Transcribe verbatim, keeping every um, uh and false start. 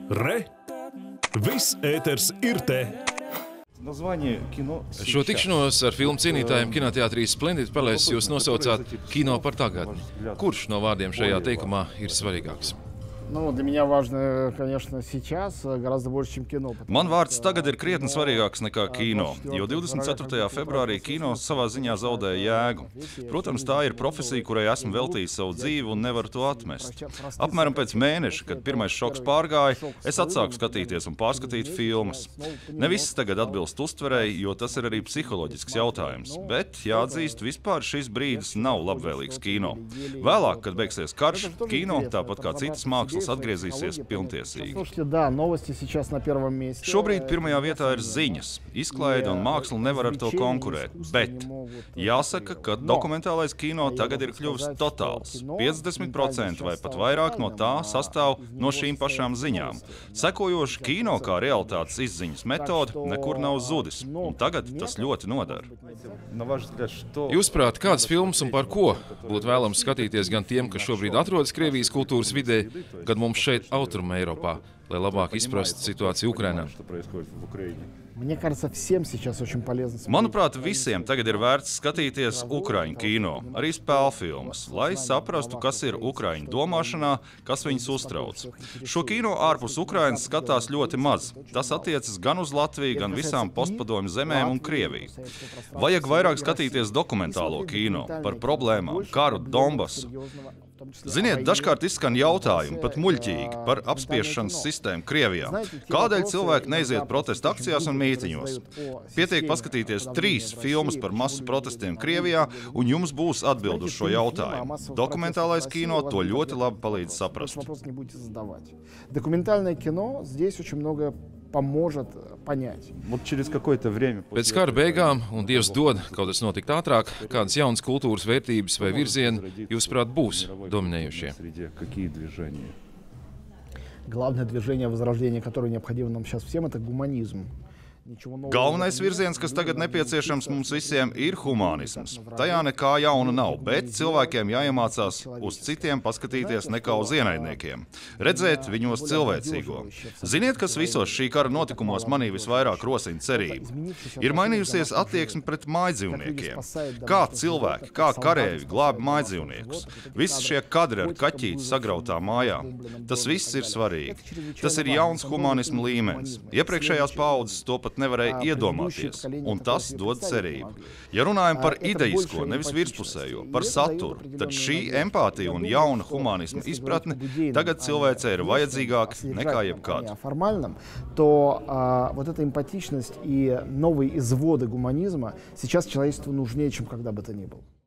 Re! Viss ēters ir te! Šo tikšanos ar filmu cienītājiem kinoteātrī Splendid Palace jūs nosaucāt kino par tagadni. Kurš no vārdiem šajā teikumā ir svarīgāks? Ну, для меня важно, конечно, сейчас гораздо больше, чем кино. Man vārds tagad ir krietni svarīgāks nekā kino, jo divdesmit ceturtajā februārī kino savā ziņā zaudēja jēgu. Protams, tā ir profesija, kurai esmu veltījis savu dzīvi un nevaru to atmest. Apmēram pēc mēneša, kad pirmais šoks pārgāja, es atsāku skatīties un pārskatīt filmas. Ne viss tagad atbilst uztverei, jo tas ir arī psiholoģisks jautājums, bet jāatzīst, vispār šis brīdis nav labvēlīgs kino. Vēlāk, kad beigsies karš, kino, tāpat kā citas mākslas, atgriezīsies pilntiesīgi. Šobrīd pirmajā vietā ir ziņas, izklaide un māksla nevar ar to konkurēt, bet jāsaka, ka dokumentālais kino tagad ir kļuvis totāls. piecdesmit procenti vai pat vairāk no tā sastāv no šīm pašām ziņām. Sekojoši kino kā realitātes izziņas metode nekur nav zudis, un tagad tas ļoti nodara. Jūsuprāt, kādas filmas un par ko būtu vēlams skatīties gan tiem, kas šobrīd atrodas Krievijas kultūras vidē, gan mums šeit Austruma Eiropā, lai labāk izprastu situāciju Ukrainā? Manuprāt, visiem tagad ir vērts skatīties ukraiņu kino, arī spēļu filmas, lai saprastu, kas ir ukraiņu domāšanā, kas viņus uztrauc. Šo kino ārpus Ukrainas skatās ļoti maz. Tas attiecas gan uz Latviju, gan visām postpadomju zemēm un Krieviju. Vajag vairāk skatīties dokumentālo kino par problēmām, karu, Donbasu. Ziniet, dažkārt izskan jautājumi, pat muļķīgi, par apspiešanas sistēmu Krievijā. Kādēļ cilvēki neiziet protesta akcijās un mītiņos? Pietiek paskatīties trīs filmas par masu protestiem Krievijā, un jums būs atbild uz šo jautājumu. Dokumentālais kino to ļoti labi palīdz saprast. Dokumentālais kino здесь очень много поможет понять. Pēc kara beigām, un Dievs dod, kaut kas notikt ātrāk, kādas jaunas kultūras vērtības vai virzieni, jūsuprāt, būs dominējušie? Главное движение возрождения, которое необходимо нам сейчас всем, это гуманизм. Galvenais virziens, kas tagad nepieciešams mums visiem, ir humānisms. Tajā nekā jauna nav, bet cilvēkiem jāiemācās uz citiem paskatīties nekā uz ienaidniekiem. Redzēt viņos cilvēcīgo. Ziniet, kas visos šī kara notikumos manī visvairāk rosina cerību? Ir mainījusies attieksme pret mājdzīvniekiem. Kā cilvēki, kā karēvi glābi mājdzīvniekus. Visi šie kadri ar kaķīti sagrautā mājā. Tas viss ir svarīgi. Tas ir jauns humānisma līmenis. Iepriekšējās paaudzes to pat nevarēja iedomāties, un tas dod cerību. Ja runājam par idejisko, nevis virspusējo, par saturu, tad šī empātija un jauna humānisma izpratne tagad cilvēcei ir vajadzīgāka nekā jebkad. То а, вот эта эмпатичность и новые изводы гуманизма сейчас человечеству нужнее, чем когда бы то ни было.